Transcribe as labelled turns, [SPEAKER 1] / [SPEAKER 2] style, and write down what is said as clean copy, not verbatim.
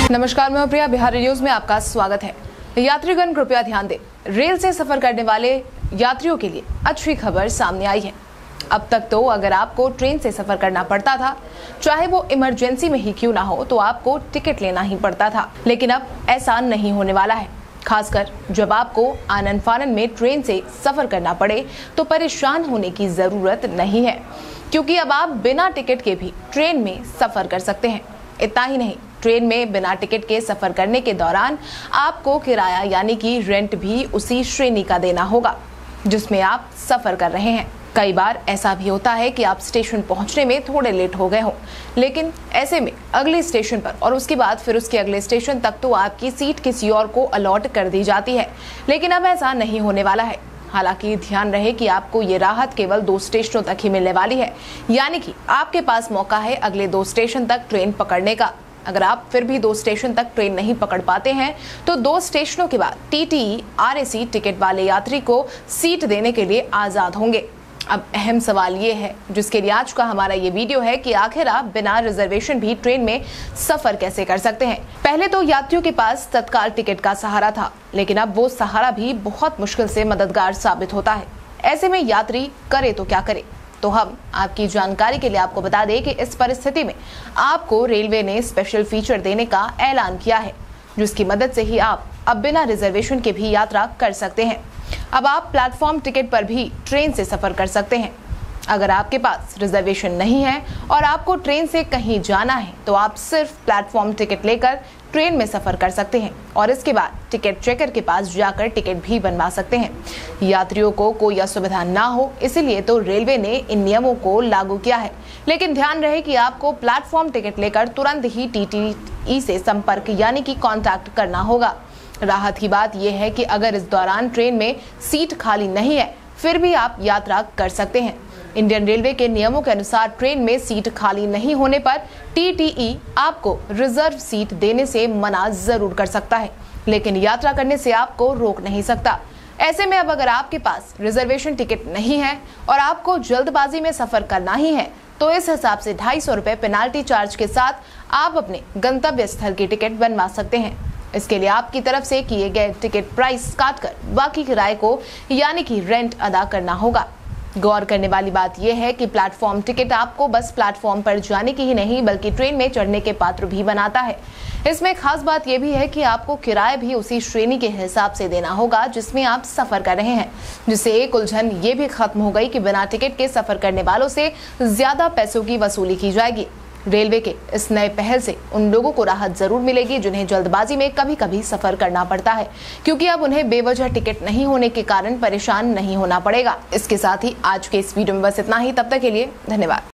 [SPEAKER 1] नमस्कार, मैं प्रिया। बिहार न्यूज में आपका स्वागत है। यात्रीगण कृपया ध्यान दें, रेल से सफर करने वाले यात्रियों के लिए अच्छी खबर सामने आई है। अब तक तो अगर आपको ट्रेन से सफर करना पड़ता था, चाहे वो इमरजेंसी में ही क्यों ना हो, तो आपको टिकट लेना ही पड़ता था। लेकिन अब ऐसा नहीं होने वाला है। खासकर जब आपको आनन फानन में ट्रेन से सफर करना पड़े तो परेशान होने की जरूरत नहीं है, क्योंकि अब आप बिना टिकट के भी ट्रेन में सफर कर सकते हैं। इतना ही नहीं, ट्रेन में बिना टिकट के सफर करने के दौरान आपको किराया यानी कि रेंट भी उसी श्रेणी का देना होगा जिसमें आप सफर कर रहे हैं। कई बार ऐसा भी होता है कि आप स्टेशन पहुंचने में थोड़े लेट हो गए हो, लेकिन ऐसे में अगले स्टेशन पर और उसके बाद फिर उसके अगले स्टेशन तक तो आपकी सीट किसी और को अलॉट कर दी जाती है। लेकिन अब ऐसा नहीं होने वाला है। हालांकि ध्यान रहे कि आपको ये राहत केवल 2 स्टेशनों तक ही मिलने वाली है, यानी कि आपके पास मौका है अगले 2 स्टेशन तक ट्रेन पकड़ने का। अगर आप फिर भी 2 स्टेशन तक ट्रेन नहीं पकड़ पाते हैं तो 2 स्टेशनों के बाद टीटीई आरएसी टिकट वाले यात्री को सीट देने के लिए आजाद होंगे। अब अहम सवाल ये है, जिसके लिए आज का हमारा ये वीडियो है, कि आखिर आप बिना रिजर्वेशन भी ट्रेन में सफर कैसे कर सकते हैं। पहले तो यात्रियों के पास तत्काल टिकट का सहारा था, लेकिन अब वो सहारा भी बहुत मुश्किल से मददगार साबित होता है। ऐसे में यात्री करे तो क्या करे। तो हम आपकी जानकारी के लिए आपको बता दें कि इस परिस्थिति में आपको रेलवे ने स्पेशल फीचर देने का ऐलान किया है, जिसकी मदद से ही आप अब बिना रिजर्वेशन के भी यात्रा कर सकते हैं। अब आप प्लेटफॉर्म टिकट पर भी ट्रेन से सफर कर सकते हैं। अगर आपके पास रिजर्वेशन नहीं है और आपको ट्रेन से कहीं जाना है तो आप सिर्फ प्लेटफॉर्म टिकट लेकर ट्रेन में सफर कर सकते हैं और इसके बाद टिकट चेकर के पास जाकर टिकट भी बनवा सकते हैं। यात्रियों को कोई असुविधा ना हो, इसीलिए तो रेलवे ने इन नियमों को लागू किया है। लेकिन ध्यान रहे कि आपको प्लेटफॉर्म टिकट लेकर तुरंत ही टीटीई से संपर्क यानी कि कांटेक्ट करना होगा। राहत की बात यह है कि अगर इस दौरान ट्रेन में सीट खाली नहीं है, फिर भी आप यात्रा कर सकते हैं। इंडियन रेलवे के नियमों के अनुसार ट्रेन में सीट खाली नहीं होने पर टीटीई आपको रिजर्व सीट देने से मना जरूर कर सकता है, लेकिन यात्रा करने से आपको रोक नहीं सकता। ऐसे में अब अगर आपके पास रिजर्वेशन टिकट नहीं है और आपको जल्दबाजी में सफर करना ही है, तो इस हिसाब से 250 रुपए पेनाल्टी चार्ज के साथ आप अपने गंतव्य स्थल की टिकट बनवा सकते हैं। इसके लिए आपकी तरफ से किए गए टिकट प्राइस काटकर बाकी किराए को यानी कि रेंट अदा करना होगा। गौर करने वाली बात यह है कि प्लेटफॉर्म टिकट आपको बस प्लेटफॉर्म पर जाने की ही नहीं बल्कि ट्रेन में चढ़ने के पात्र भी बनाता है। इसमें खास बात यह भी है कि आपको किराया भी उसी श्रेणी के हिसाब से देना होगा जिसमें आप सफर कर रहे हैं, जिससे एक उलझन ये भी खत्म हो गई कि बिना टिकट के सफर करने वालों से ज्यादा पैसों की वसूली की जाएगी। रेलवे के इस नए पहल से उन लोगों को राहत जरूर मिलेगी जिन्हें जल्दबाजी में कभी कभी सफर करना पड़ता है, क्योंकि अब उन्हें बेवजह टिकट नहीं होने के कारण परेशान नहीं होना पड़ेगा। इसके साथ ही आज के इस वीडियो में बस इतना ही। तब तक के लिए धन्यवाद।